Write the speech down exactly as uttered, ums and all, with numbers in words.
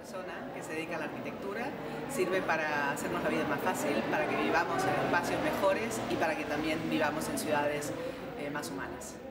persona que se dedica a la arquitectura, sirve para hacernos la vida más fácil, para que vivamos en espacios mejores y para que también vivamos en ciudades eh, más humanas.